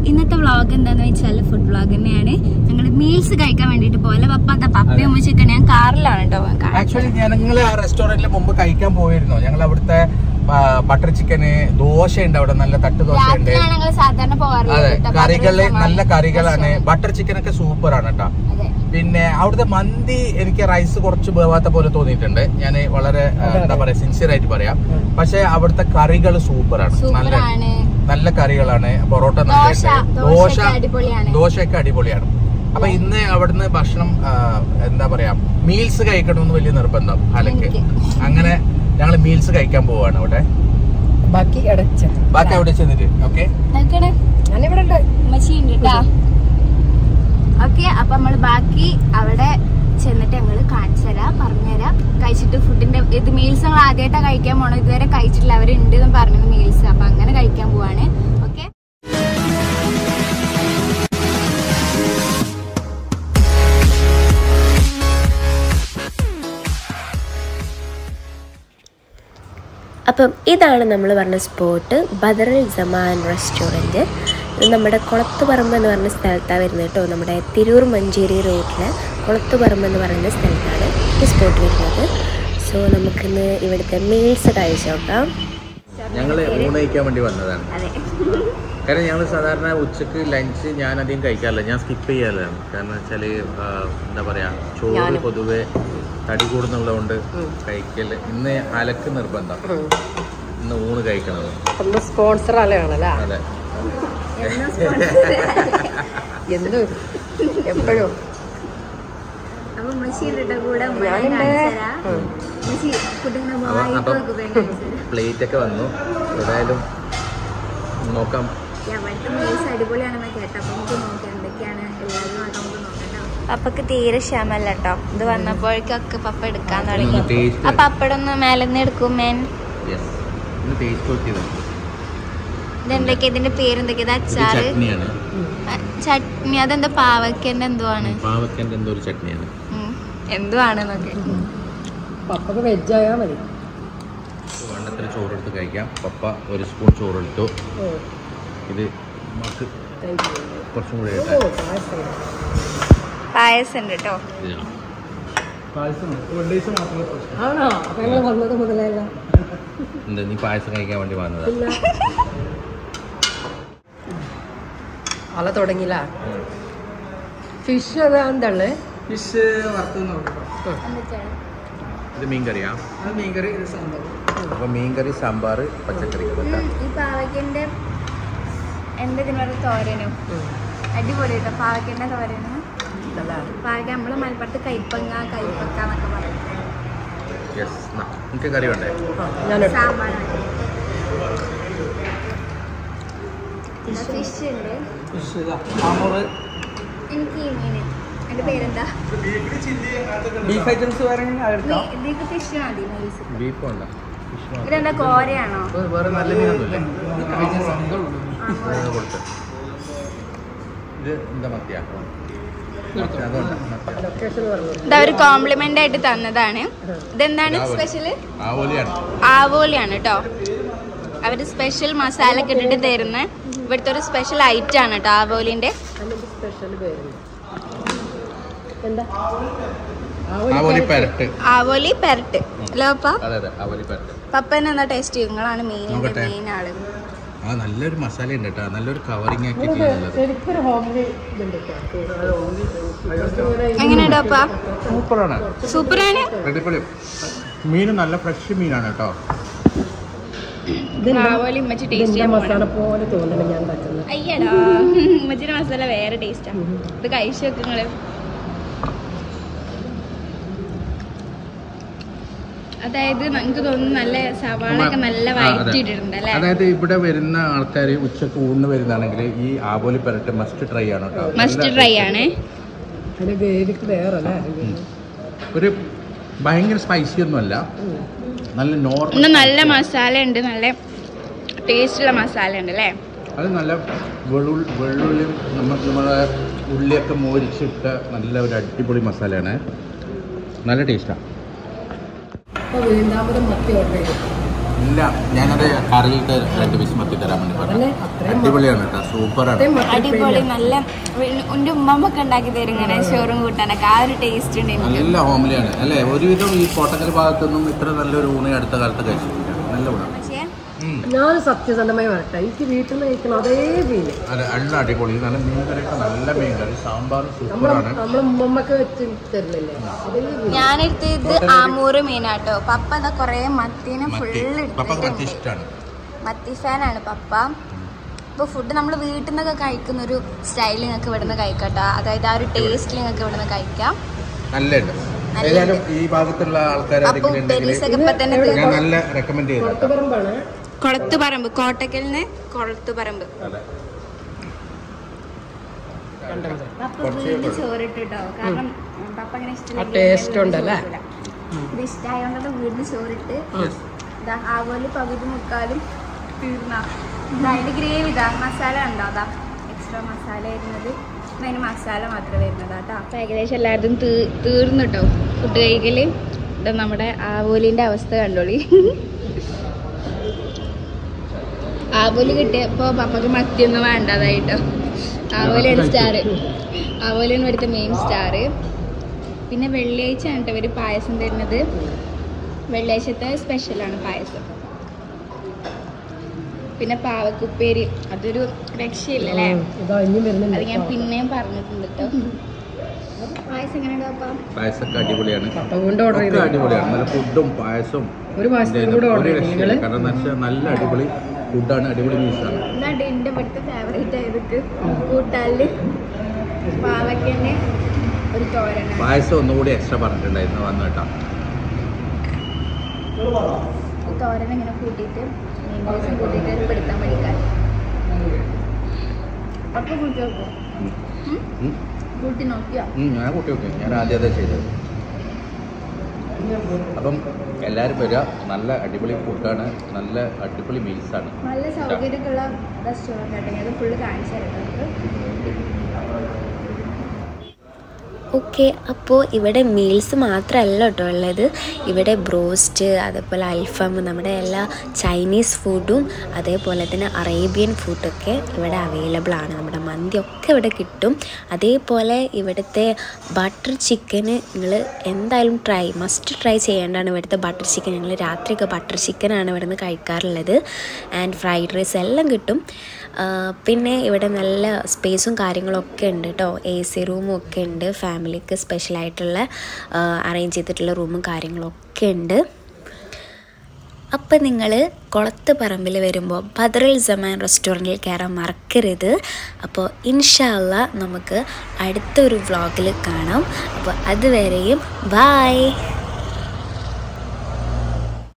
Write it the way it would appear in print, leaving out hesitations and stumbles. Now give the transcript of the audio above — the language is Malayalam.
ഇന്നത്തെ വ്ളോഗ് എന്താന്ന് വെച്ചാൽ ഫുഡ് വ്ളോഗ് തന്നെയാണ്. ഞങ്ങൾ മീൽസ് കഴിക്കാൻ വേണ്ടിട്ട് പോലെ പപ്പയും ഉമ്മച്ചിട്ട് ഞാൻ കാറിലാണ് കേട്ടോ. ആക്ച്വലി ഞങ്ങൾ ആ റെസ്റ്റോറന്റിൽ മുമ്പ് കഴിക്കാൻ പോയിരുന്നു. ഞങ്ങൾ അവിടുത്തെ ബട്ടർ ചിക്കന്, ദോശയുണ്ട് അവിടെ, നല്ല തട്ട് ദോശയുണ്ട്. അതെ, കറികള് നല്ല കറികളാണ്. ബട്ടർ ചിക്കനൊക്കെ സൂപ്പറാണ് കേട്ടോ. പിന്നെ അവിടുത്തെ മന്തി എനിക്ക് റൈസ് കുറച്ച് വേവാത്ത പോലെ തോന്നിയിട്ടുണ്ട്. ഞാൻ വളരെ എന്താ പറയാ സിൻസിയർ ആയിട്ട് പറയാം. പക്ഷെ അവിടുത്തെ കറികൾ സൂപ്പറാണ്, നല്ല കറികളാണ്. പൊറോട്ട നല്ല, ദോശയൊക്കെ അടിപൊളിയാണ്. അപ്പൊ ഇന്ന് അവിടുന്ന് ഭക്ഷണം എന്താ പറയാ മീൽസ് കഴിക്കണമെന്ന് വലിയ നിർബന്ധം അലക്ക്. അങ്ങനെ ഞങ്ങൾ മീൽസ് കഴിക്കാൻ പോവാണ് അവിടെ. ബാക്കി അവിടെ ചെന്നിട്ട് ഓക്കെ. ഓക്കെ, അപ്പൊ നമ്മള് ബാക്കി അവിടെ ചെന്നിട്ട് ഞങ്ങള് കാണിച്ചു തരാം, പറഞ്ഞുതരാം. കഴിച്ചിട്ട് ഫുഡിന്റെ ഇത് മീൽസ് ഞങ്ങൾ ആദ്യമായിട്ടാണ് കഴിക്കാൻ പോണത്. ഇതുവരെ കഴിച്ചിട്ടില്ല, അവരുണ്ട് എന്ന് പറഞ്ഞത് മീൽസ്. അപ്പൊ അങ്ങനെ കഴിക്കാൻ പോവാണ്. ഓക്കെ, അപ്പം ഇതാണ് നമ്മൾ പറഞ്ഞ സ്പോട്ട്, ബദറിൽ സമാൻ റെസ്റ്റോറൻറ്റ്. നമ്മുടെ കുളത്തുപറമ്പ് എന്ന് പറഞ്ഞ സ്ഥലത്താണ് വരുന്നത് കേട്ടോ. നമ്മുടെ തിരൂർ മഞ്ചേരി റോഡിലെ കുളത്തുപറമ്പ് എന്ന് പറയുന്ന സ്ഥലത്താണ് ഈ സ്പോട്ട് വരുന്നത്. സോ നമുക്കിന്ന് ഇവിടുത്തെ മീൽസ് കഴിച്ചു നോക്കാം. ഞങ്ങൾ ഊണ് കഴിക്കാൻ വേണ്ടി വന്നതാണ്. കാരണം ഞങ്ങൾ സാധാരണ ഉച്ചക്ക് ലഞ്ച് ഞാൻ അധികം കഴിക്കാറില്ല, ഞാൻ സ്കിപ്പ് ചെയ്യാറില്ലാണ്. കാരണം വെച്ചാൽ എന്താ പറയുക, ചോറ് പൊതുവെ തടി കൂടുന്നുള്ളതുകൊണ്ട് കഴിക്കല്. ഇന്ന് അലക്ക് നിർബന്ധം, ഇന്ന് ഊണ് കഴിക്കണത്. സ്പോൺസർ ആളാണല്ലേ? അതെ, എപ്പോഴും പ്ലേറ്റ് ഒക്കെ വന്നു. ഏതായാലും നോക്കാം. അടിപൊളിയാണെന്ന് കേട്ടപ്പോ നമുക്ക് നോക്കാം എന്തൊക്കെയാണ് എല്ലാവരും. പപ്പക്ക് തീരെ ക്ഷമല്ല കേട്ടോ. ഇത് വന്നപ്പോഴേക്കൊക്കെ പപ്പ എടുക്കാൻ തുടങ്ങി. ആ പപ്പടൊന്ന് മേലെന്ന് എടുക്കും മേൻ. ഇതെന്തൊക്കെയാ, ഇതിന്റെ പേരെന്തൊക്കെയാ? അച്ചാറ്, ചട്നി. അതെന്താ പാവക്കന്റെ എന്തോ ആണ്, എന്തോ ആണെന്നൊക്കെ. പപ്പക്ക് വെജായാ മതി. വെള്ളത്തിൽ ചോറെടുത്ത് കഴിക്കാം. പപ്പ ഒരു സ്പൂൺ ചോറെടുത്തു. ഇത് കുറച്ചും കൂടി പായസം ഉണ്ട് കേട്ടോ. എന്താ നീ പായസം കഴിക്കാൻ വേണ്ടി വന്നതാ? അല തുടങ്ങില്ല. ഫിഷ് അതാന്തള്ളു, ഫിഷ് ഇത് മീൻകറിയാ? മീൻകറി, അപ്പൊ മീൻകറി, സാമ്പാർ, പച്ചക്കറി. ഈ പാവയ്ക്കന്റെ എന്താ ഇതിനൊരു തോരനും അടിപൊളി കേട്ടോ. പാവയ്ക്കന്റെ തോരനും പാവയ്ക്ക നമ്മള് മലപ്പുറത്ത് കൈപ്പക്ക എന്നൊക്കെ പറയും. കറി വേണ്ടേ? സാമ്പാർ, ഫിഷ് ഉണ്ട്. എനിക്ക് ഈ മീന്, എന്റെ പേരെന്താ? ബീഫ് ഐറ്റംസ് ബീഫ് ഫിഷ് മതി. ബീഫ് ഉണ്ടോ? ഇതെന്താ കോരയാണോ? വേറെ നല്ല മീനൊന്നുമില്ലേ? കൊടുത്ത് ഇത് എന്താ മത്തിയാ? ഇതൊരു കോംപ്ലിമെന്റ് ആയിട്ട് തന്നതാണ്. ഇതെന്താണ് സ്പെഷ്യല്? ആവോലിയാണ് കേട്ടോ. അവര് സ്പെഷ്യൽ മസാല ഒക്കെ ഇട്ടിട്ട് തരുന്ന ഇവിടുത്തെ ഒരു സ്പെഷ്യൽ ഐറ്റം ആണ് കേട്ടോ ആവോലിന്റെ. ആവോലി പെരട്ട് അല്ലോ പപ്പ? പപ്പനെ എന്താ ടേസ്റ്റ് ചെയ്യും? നിങ്ങളാണ് മെയിൻ ആള്. നല്ലൊരു മസാല ഉണ്ട് കേട്ടോ, നല്ലൊരു കവറിങ് ആക്കി. എങ്ങനെയുണ്ടോ പപ്പ? സൂപ്പറാണ്, സൂപ്പറാണ്. മീൻ നല്ല ഫ്രഷ് മീനാണ് കേട്ടോ. ആവോലി ഉമ്മച്ചി ടേസ്റ്റ് ചെയ്യാൻ മസാല പോലെ തോന്നണം ഞാൻ പറ്റുന്നത്. അയ്യടാ, ഉമ്മച്ചിന്റെ മസാല വേറെ ടേസ്റ്റാ. ഇത് കഴിച്ചു വെക്ക് നിങ്ങള്. അതായത് നമുക്ക് തോന്നുന്നു നല്ല സവാളൊക്കെ നല്ല വഴറ്റിയിട്ടുണ്ട് അല്ലേ? അതായത് ഇവിടെ വരുന്ന ആൾക്കാർ ഉച്ചക്ക് ഊണ് വരുന്നതാണെങ്കിൽ ഈ ആവോലി പെരട്ട് മസ്റ്റ് ട്രൈ ആണ് കേട്ടോ. മസ്റ്റ് ട്രൈ ആണ്. ഒരു ഭയങ്കര സ്പൈസി ഒന്നുമല്ല, നല്ല നോർമൽ, നല്ല മസാല ഉണ്ട്, നല്ല ടേസ്റ്റുള്ള മസാല ഉണ്ട് അല്ലേ? അത് നല്ല വെള്ളുള്ളിയും നമ്മളെ ഉള്ളിയൊക്കെ മോരിച്ചിട്ട നല്ല ഒരു അടിപൊളി മസാലയാണ്. നല്ല ടേസ്റ്റാണ്. മത്തി ഓർഡർ ചെയ്തു. ഇല്ല ഞാനത് കറിയിലിട്ട് 2 പീസ് മത്തി തരാൻ വേണ്ടി പറഞ്ഞു. അടിപൊളിയാണ് കേട്ടോ, സൂപ്പറാണ്. അടിപൊളി. നല്ല എൻ്റെ ഉമ്മമ്മൊക്കെ ഉണ്ടാക്കി തരും ഇങ്ങനെ ചോറും കൂട്ടാനൊക്കെ. ആ ഒരു ടേസ്റ്റ് ഉണ്ട്. നല്ല ഹോംലിയാണ് അല്ലേ. ഒരുവിധം ഈ കോട്ടക്കൽ ഭാഗത്തൊന്നും ഇത്ര നല്ലൊരു ഊണ് അടുത്ത കാലത്ത് കഴിച്ചിട്ടില്ല. നല്ല ഊണാണ്. ഞാൻ സത്യസന്ധമായി പറയട്ടെ, എനിക്ക് വീട്ടിൽ നിന്ന് കഴിക്കണം അതേ മീൻ. നല്ല അടിപൊളി. നല്ല മീൻകറിയൊക്കെ, നല്ല മീൻകറി, സാമ്പാർ സൂപ്പറാണ്. നമ്മളെ ഉമ്മമ്മക്ക് വെച്ച് തരുന്നില്ലേ അതേ മീൻ. ഞാനെടുത്ത് ഇത് ആമൂറ് മീനാട്ടോ. പപ്പ എന്താ കൊറേ മത്തീനെ ഫുള്ള് ഇഷ്ടമാണ്. മത്തി ഫാനാണ് പപ്പ. ഇപ്പോൾ ഫുഡ് നമ്മൾ വീട്ടിൽ നിന്നൊക്കെ കഴിക്കുന്ന ഒരു സ്റ്റൈൽ നിങ്ങൾക്ക് ഇവിടെ നിന്ന് കഴിക്കട്ടോ. അതായത് ആ ഒരു ടേസ്റ്റ് നിങ്ങൾക്ക് ഇവിടെ നിന്ന് കഴിക്കാം. നല്ലുണ്ട്. ഏതായാലും ഈ ഭാഗത്തുള്ള ആൾക്കാർ ഞാൻ നല്ല റെക്കമെൻഡ് ചെയ്യുന്നു. കൊളത്തുപറമ്പ്, കോട്ടക്കലിന് കൊളത്തുപറമ്പ്. പപ്പ വീട്ടിൽ ചോറിട്ടോ, കാരണം പപ്പ അങ്ങനെ ഇഷ്ടമല്ല. ഇത് ഇഷ്ടമായതുകൊണ്ട് വീട്ടിൽ ചോറിട്ട് ആവോലി പകുതി മുക്കാലും തീർന്ന അതിന്റെ ഗ്രേവി ഇതാ മസാല ഉണ്ടോ, അതാ എക്സ്ട്രാ മസാല വരുന്നത്. അതിന് മസാല മാത്രമേ വരുന്നതാട്ടോ. അപ്പം ഏകദേശം എല്ലാവരും തീർന്നു കേട്ടോ ഫുഡ് കഴിക്കല്. ഇത് നമ്മുടെ ആവോലിന്റെ അവസ്ഥ കണ്ടോളി. ആവോലി കിട്ടിയപ്പോൾ പപ്പക്ക് മത്തിയൊന്നും വേണ്ടതായിട്ടോ. ആവോലിയാണ് സ്റ്റാർ. ആവോലിയാണ് ഇവിടുത്തെ മെയിൻ സ്റ്റാർ. പിന്നെ വെള്ളിയാഴ്ച ആണ് കേട്ടോ ഇവർ പായസം തരുന്നത്. വെള്ളിയാഴ്ചത്തെ സ്പെഷ്യലാണ് പായസം. പിന്നെ പാവക്കുപ്പേരി, അതൊരു രക്ഷയില്ലല്ലേ. അത് ഞാൻ പിന്നെയും പറഞ്ഞിട്ടുണ്ട് കേട്ടോ. പായസം എങ്ങനെയുണ്ടോ? പായസമൊക്കെ അടിപൊളിയാണ്. അടിപൊളിയാണ്. നല്ല ഫുഡും പായസവും നല്ല അടിപൊളി ഫുഡാണ്. അടിപൊളി മീൽസാണ്. എന്നാണ്ട് എൻ്റെ ഇവിടുത്തെ ഫേവറേറ്റ് ആയതൊക്കെ കൂട്ടാല് പാവക്കന്നെ ഒരു തോരൻ. പായസം ഒന്നുകൂടി എക്സ്ട്രാ പറഞ്ഞിട്ടുണ്ടായിരുന്നു വന്നു കേട്ടോ. ഈ തോരൻ ഇങ്ങനെ കൂട്ടിയിട്ട് കൂട്ടിയിട്ട് പെടുത്താൻ പഠിക്കാൻ. അപ്പൊ കൂട്ടി നോക്കോ? കൂട്ടി നോക്കിയോ? ഞാൻ കൂട്ടി നോക്കി. ഞാൻ ആദ്യം അതാ ചെയ്തത്. അപ്പം എല്ലാവരും വരിക. നല്ല അടിപൊളി ഫുഡാണ്, നല്ല അടിപൊളി മീൽസാണ്. നല്ല സൗകര്യമൊക്കെയുള്ള റെസ്റ്റോറൻ്റ് ആട്ടെങ്കിൽ അത് ഫുള്ള് കാണിച്ചു തരാം. ഓക്കെ, അപ്പോൾ ഇവിടെ മീൽസ് മാത്രമല്ല കേട്ടോ ഉള്ളത്. ഇവിടെ ബ്രോസ്റ്റ്, അതേപോലെ അൽഫാം, നമ്മുടെ എല്ലാ ചൈനീസ് ഫുഡും അതേപോലെ തന്നെ അറേബ്യൻ ഫുഡൊക്കെ ഇവിടെ അവൈലബിൾ ആണ്. നമ്മുടെ മന്തിയൊക്കെ ഇവിടെ കിട്ടും. അതേപോലെ ഇവിടുത്തെ ബട്ടർ ചിക്കന് നിങ്ങൾ എന്തായാലും മസ്റ്റ് ട്രൈ ചെയ്യേണ്ടതാണ്. ഇവിടുത്തെ ബട്ടർ ചിക്കൻ, ഞങ്ങൾ രാത്രിയൊക്കെ ബട്ടർ ചിക്കനാണ് ഇവിടെ നിന്ന് കഴിക്കാറുള്ളത്. ആൻഡ് ഫ്രൈഡ് റൈസ് എല്ലാം കിട്ടും. പിന്നെ ഇവിടെ നല്ല സ്പേസും കാര്യങ്ങളൊക്കെ ഉണ്ട് കേട്ടോ. AC റൂമും ഒക്കെ ഉണ്ട്. ഫാമിലിക്ക് സ്പെഷ്യലായിട്ടുള്ള അറേഞ്ച് ചെയ്തിട്ടുള്ള റൂമും കാര്യങ്ങളൊക്കെ ഉണ്ട്. അപ്പം നിങ്ങൾ കൊളത്തുപറമ്പിൽ വരുമ്പോൾ ബദറുൽ സമാൻ റെസ്റ്റോറൻറ്റിൽ കയറാൻ മറക്കരുത്. അപ്പോൾ ഇൻഷാ അല്ലാഹ് നമുക്ക് അടുത്തൊരു വ്ളോഗിൽ കാണാം. അപ്പോൾ അതുവരെയും ബായ്.